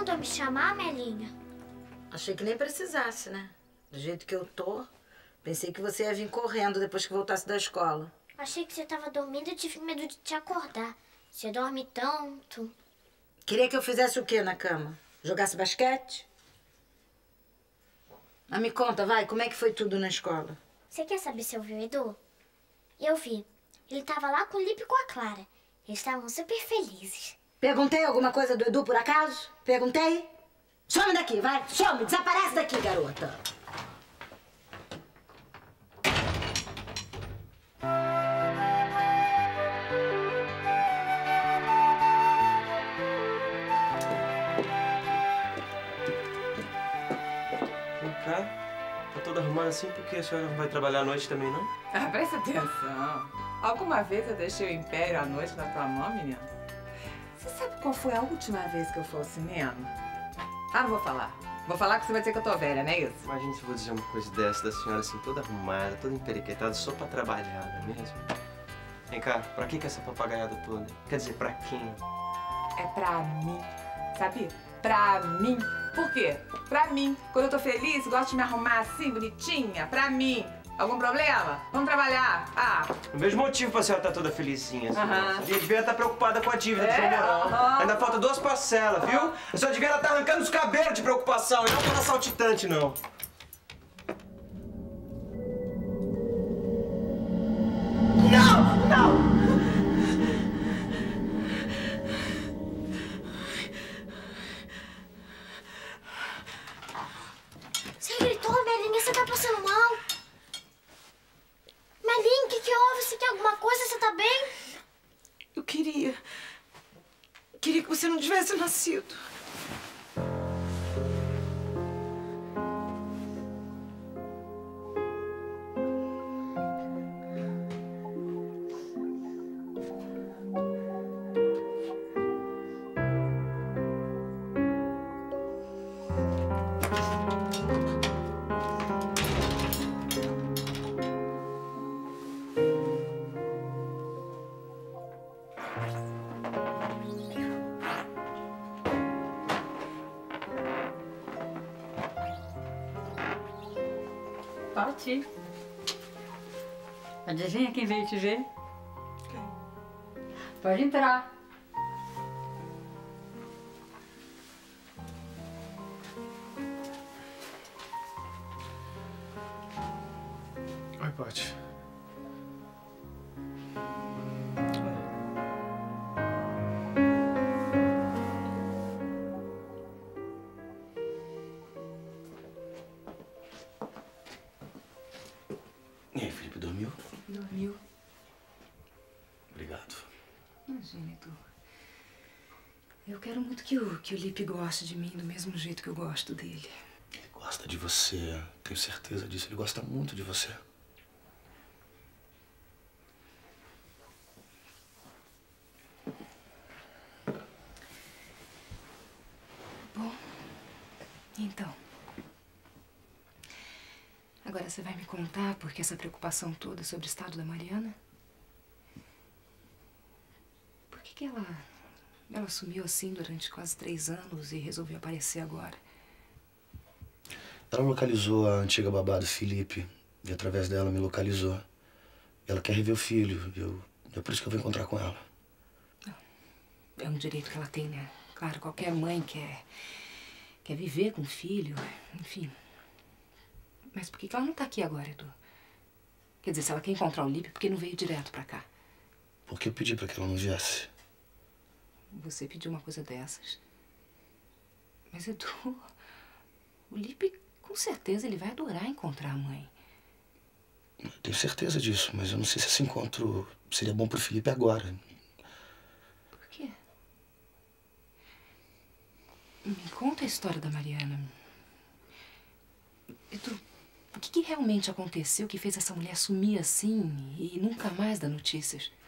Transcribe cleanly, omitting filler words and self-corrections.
mandou me chamar, Melinha? Achei que nem precisasse, né? Do jeito que eu tô, pensei que você ia vir correndo depois que voltasse da escola. Achei que você tava dormindo e tive medo de te acordar. Você dorme tanto. Queria que eu fizesse o quê na cama? Jogasse basquete? Ah, me conta, vai, como é que foi tudo na escola? Você quer saber se eu vi o Edu? Eu vi. Ele tava lá com o Lipe e com a Clara. Eles estavam super felizes. Perguntei alguma coisa do Edu, por acaso? Perguntei? Some daqui, vai! Some! Desaparece daqui, garota! Vem cá. Tá toda arrumada assim porque a senhora não vai trabalhar à noite também, não? Ah, presta atenção. Alguma vez eu deixei o império à noite na tua mão, menina? Você sabe qual foi a última vez que eu fui ao cinema? Ah, não vou falar. Vou falar que você vai dizer que eu tô velha, não é isso? Imagina se eu vou dizer uma coisa dessa da senhora assim, toda arrumada, toda emperiquetada, só pra trabalhar, não é mesmo? Vem cá, pra que essa papagaiada toda? Quer dizer, pra quem? É pra mim, sabe? Pra mim. Por quê? Pra mim. Quando eu tô feliz, gosto de me arrumar assim, bonitinha. Pra mim. Algum problema? Vamos trabalhar. Ah. Não vejo motivo pra senhora estar toda felizinha assim. Aham. A gente devia estar preocupada com a dívida do João Mourão. Ainda falta 2 parcelas, viu? A senhora devia estar arrancando os cabelos de preocupação e não para saltitante, não. Não! Não! Você gritou, Melinha? Você tá passando mal? Melinha, o que houve? Você quer alguma coisa? Você tá bem? Eu queria que você não tivesse nascido. Pati. Adivinha quem veio te ver? Quem? Pode entrar. Oi, Pati. E aí, Felipe, dormiu? Dormiu. Obrigado. Imagina, Edu. Eu quero muito que o Lipe goste de mim do mesmo jeito que eu gosto dele. Ele gosta de você, tenho certeza disso. Ele gosta muito de você. Bom, então. Agora você vai me contar por que essa preocupação toda sobre o estado da Mariana? Por que ela sumiu assim durante quase 3 anos e resolveu aparecer agora? Ela localizou a antiga babá do Felipe e através dela me localizou. Ela quer rever o filho e é por isso que eu vou encontrar com ela. É um direito que ela tem, né? Claro, qualquer mãe quer viver com o filho, enfim. Mas por que ela não tá aqui agora, Edu? Quer dizer, se ela quer encontrar o Lipe, por que não veio direto pra cá? Porque eu pedi pra que ela não viesse. Você pediu uma coisa dessas. Mas, Edu, o Lipe, com certeza, ele vai adorar encontrar a mãe. Eu tenho certeza disso, mas eu não sei se esse encontro seria bom pro Felipe agora. Por quê? Me conta a história da Mariana. Edu, o que realmente aconteceu que fez essa mulher sumir assim e nunca mais dar notícias?